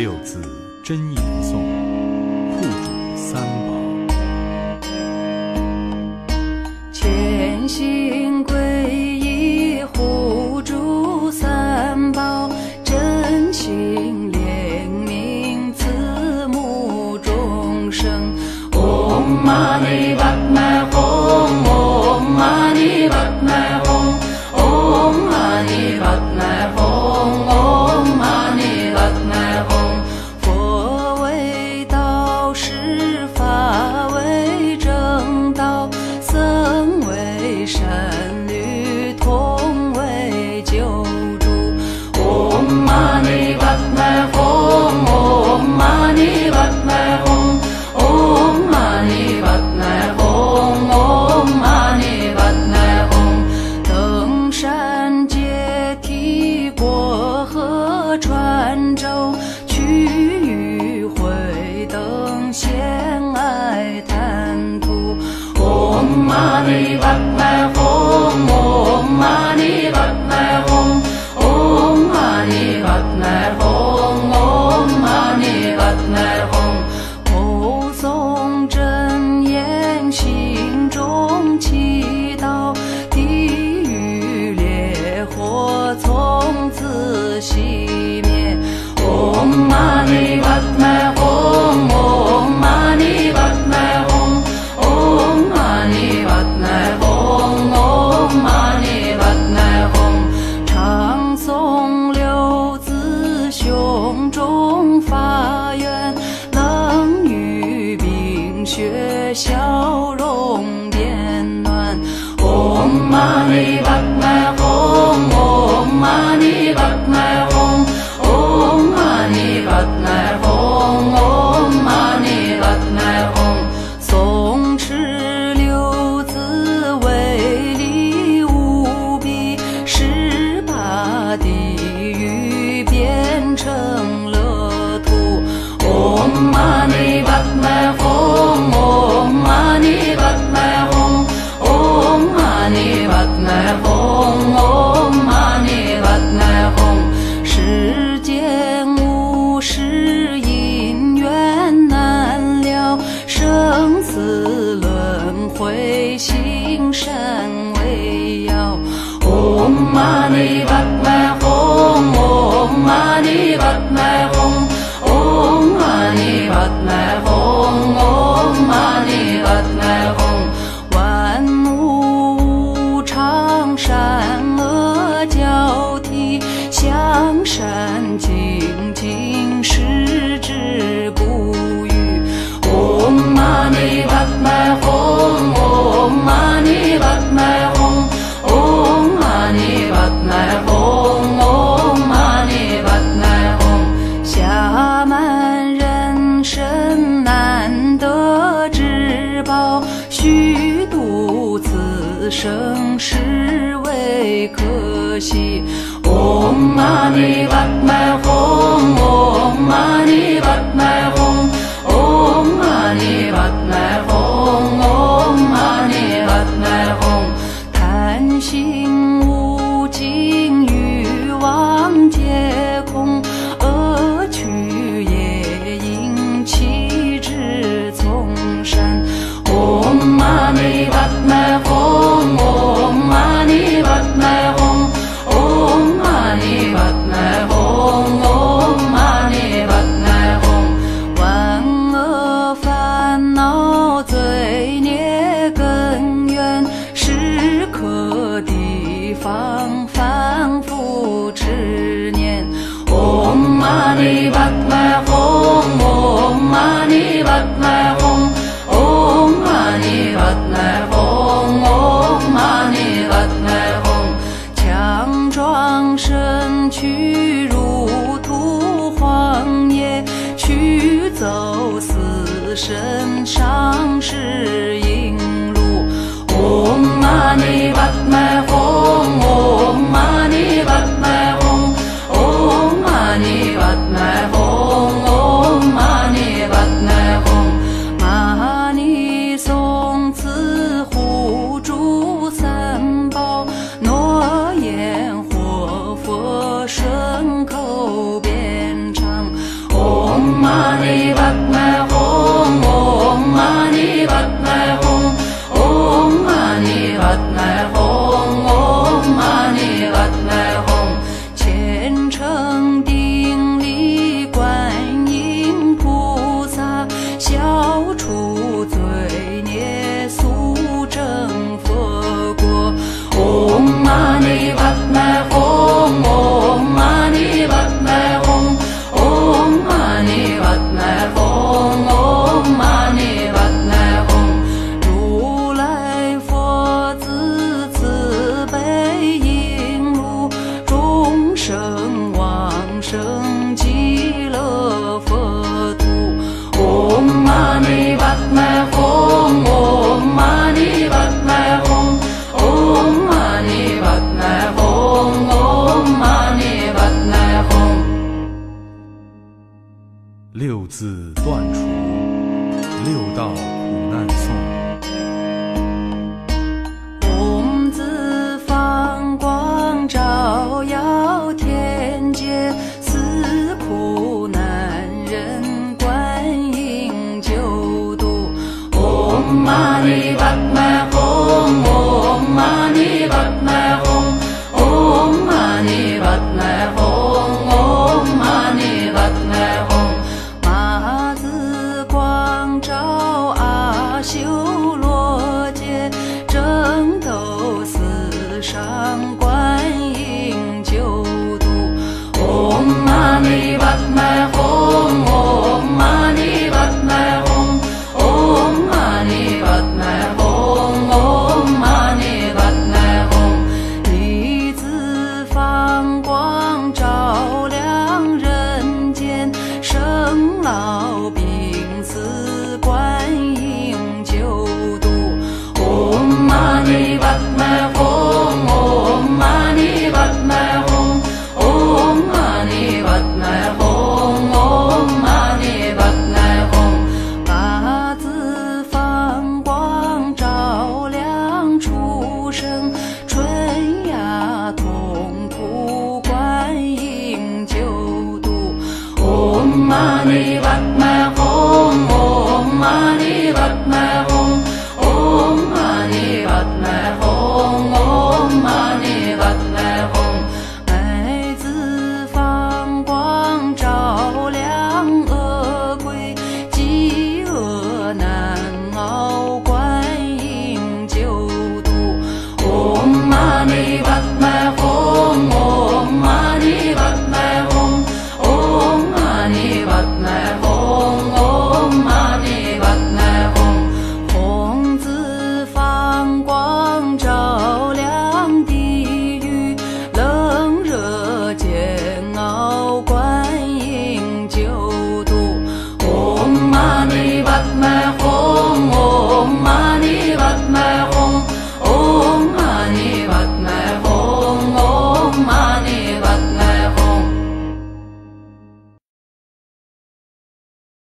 16字真言颂，护主三宝。 虔心皈依护主三宝，真心怜悯慈母众生。Om Mani Padme Hum Om Mani Padme Hum Om Mani Padme Hum Om Mani Padme Hum。 佛为道师，法为正道，僧为善侣，同为救主。Om Mani Padme Hum Om Mani Padme Hum Om Mani Padme Hum Om Mani Padme Hum。 登山阶梯，过河穿舟，去与会灯，献爱贪图。Om Mani Padme Hum Om Mani Padme Hum Om Mani Padme Hum Om Mani Padme Hum。 后诵真言，心中祈祷，地狱烈火从此熄灭。Om Mani Padme Hum Om Mani Padme Hum Om Mani Padme Hum Om Mani Padme Hum。 常诵六字，胸中发愿，能与病血消融变暖。Om Mani Padme Hum Om Mani Padme Hum Om Mani Padme Hum Om Mani Padme Hum。 诵持六字，威力无比，十八地狱变成乐土。Om Mani Padme Hum Om Mani Padme Hum Om Mani Padme Hum Om Mani Padme Hum。 世间无事，因缘难了，生死轮回，行善为要。Om Mani Padme Hum Om Mani Padme Hum Om Mani Padme Hum Om Mani Padme Hum。 万物无常，善恶交替，向善精进，矢志不渝。Om Mani Padme Hum Om Mani Padme Hum Om Mani Padme Hum Om Mani Padme Hum。 暇满人身，难得之宝，虚度此生，实为可惜。Om Mani Padme Hum Om Mani Padme Hum Om Mani Padme Hum Om Mani Padme Hum。 贪心无尽，欲望皆空，恶趣业因，弃之从善。Om Mani Padme Hum Om Mani Padme Hum Om Mani Padme Hum Om Mani Padme Hum。 万恶烦恼，罪孽根源，时刻提防，反复执念。Om Mani Padme Hum Om Mani Padme Hum Om Mani Padme Hum Om Mani Padme Hum。 强壮身躯，入土荒野，去走死生，上是引路。Om Mani Padme Hum Om Mani Padme Hum Om Mani Padme Hum Om Mani Padme Hum。 玛尼诵词，护主三宝，诺言活佛，顺口变唱。 除罪孽，速成佛果。唵嘛呢叭咪吽，唵嘛呢叭咪吽，唵嘛呢叭咪吽，唵嘛呢叭咪吽。如来佛子慈悲引路，众生往生极乐佛土。唵嘛呢叭咪吽，唵嘛呢叭咪吽，唵嘛呢叭咪吽，唵嘛呢叭咪吽。 六字断除，六道苦难颂。 唵字放光照耀天界，四苦难人观音救度。唵嘛呢